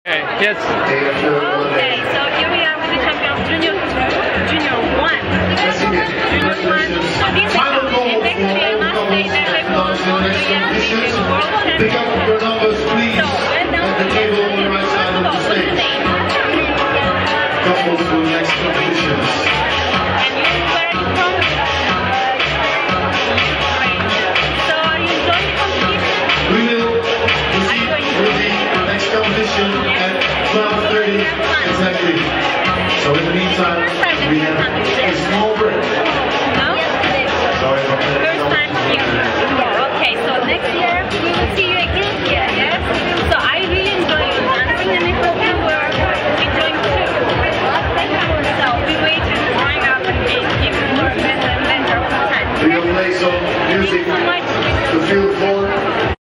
Yes. Okay, so here we are with the champion of Junior 1. Junior 1. So this is and next year must stay that they will go to the world champion. Pick up your numbers, please. So when At the table on the right side of the stage. Couples to the next competition. And you, where are you from? So are you enjoying the competition? We will proceed with the next competition at 12:30 exactly. So in the meantime, we have a small break. No? Sorry about that. First time here. Okay, so next year we will see you again.